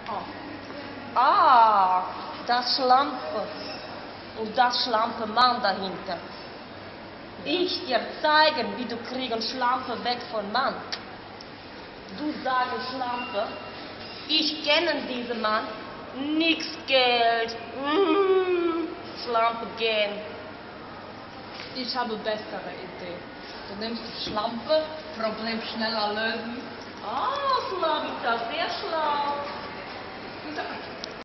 Ah, das Schlampe. Und das schlampe Mann dahinter. Ich dir zeigen, wie du kriegen Schlampe weg von Mann. Du sagst Schlampe. Ich kenne diesen Mann. Nix Geld. Schlampe gehen. Ich habe eine bessere Idee. Du nimmst die Schlampe, Problem schneller lösen. Ah, Slavica, sehr schlau. Gute Idee.